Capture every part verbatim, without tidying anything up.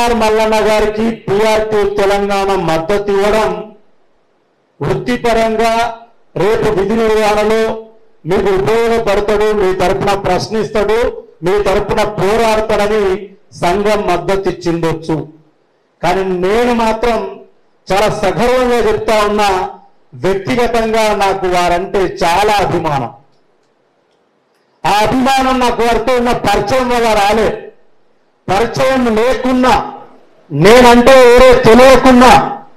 KR Mallanna గారికి PRT Telangana మద్దతు ఇవ్వడం వృత్తిపరంగా రేపు విధి నిర్వహణలో మీకు ఉపయోగపడతాడు, మీ తరపున ప్రశ్నిస్తాడు, మీ తరపున పోరాడతాడని సంఘం మద్దతు ఇచ్చిండొచ్చు. కానీ నేను మాత్రం చాలా సగర్వంగా చెప్తా ఉన్నా, వ్యక్తిగతంగా నాకు వారంటే చాలా అభిమానం. ఆ అభిమానం నాకు వారితో ఉన్న పరిచయం వల్ల రాలే. పరిచయం లేకున్నా, నేనంటే ఎవరో తెలియకున్నా,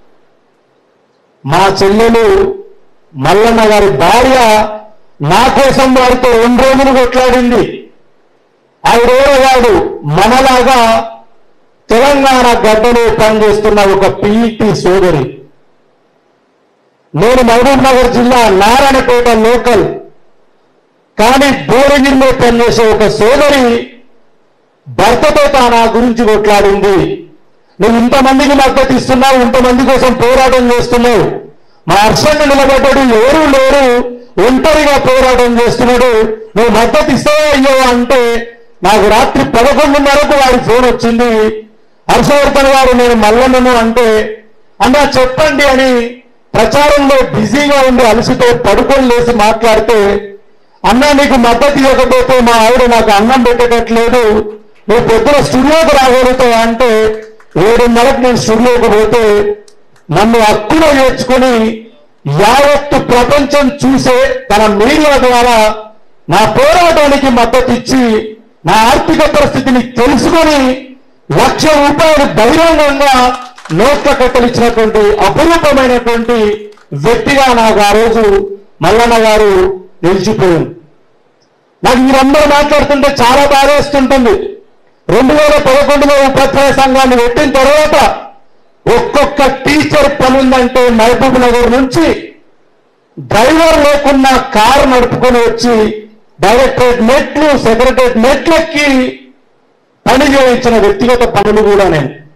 మా చెల్లెలు మల్లన్న గారి భార్య నా కోసం వారితో రెండు రోజులు కొట్లాడింది. ఐదేళ్లవాడు మనలాగా తెలంగాణ గడ్డలో పనిచేస్తున్న ఒక పీఈటీ సోదరి. నేను మహబూబ్ నగర్ జిల్లా నారాయణపేట లోకల్, కానీ భువనగిరిలో పనిచేసే ఒక సోదరి భర్తతో తాను గురించి కొట్లాడింది. నువ్వు ఇంతమందికి మద్దతు ఇస్తున్నావు, ఇంతమంది కోసం పోరాటం చేస్తున్నావు, మా హర్షన్ని నిలబడ్డాడు ఎవరు లేరు, ఒంటరిగా పోరాటం చేస్తున్నాడు, నువ్వు మద్దతు ఇస్తావా అయ్యో అంటే నాకు రాత్రి పదకొండున్నరకు వారి ఫోన్ వచ్చింది. హర్షవర్ధన్ గారు నేను మల్లన్నను అంటే, అన్నా చెప్పండి అని ప్రచారంలో బిజీగా ఉండి అలసితో పడుకొని లేసి మాట్లాడితే, అన్నా నీకు మద్దతు ఇవ్వకపోతే మా ఆవిడ నాకు అన్నం పెట్టేటట్లేదు, నువ్వు పొద్దున స్టూడియోకి రాగలుగుతావా అంటే, ఏడున్నరకు నేను స్టూడియోకి పోతే నన్ను హక్కులో చేర్చుకొని యావత్తు ప్రపంచం చూసే తన మీడియా ద్వారా నా పోరాటానికి మద్దతు ఇచ్చి నా ఆర్థిక పరిస్థితిని తెలుసుకొని లక్ష రూపాయలు బహిరంగంగా నోట్ల కట్టలిచ్చినటువంటి అపురూపమైనటువంటి వ్యక్తిగా నాకు ఆ రోజు మల్లన్న గారు నిలిచిపోయింది. నాకు మీరందరూ మాట్లాడుతుంటే చాలా బాధేస్తుంటుంది. రెండు వేల పదకొండులో ఉపాధ్యాయ సంఘాన్ని పెట్టిన తర్వాత ఒక్కొక్క టీచర్ పనుందంటే మహబూబ్ నగర్ నుంచి డ్రైవర్ లేకున్నా కారు నడుపుకొని వచ్చి డైరెక్టరేట్ మెట్లు, సెక్రటరేట్ మెట్లెక్కి పని చేయించిన వ్యక్తిగత పనులు కూడా నేను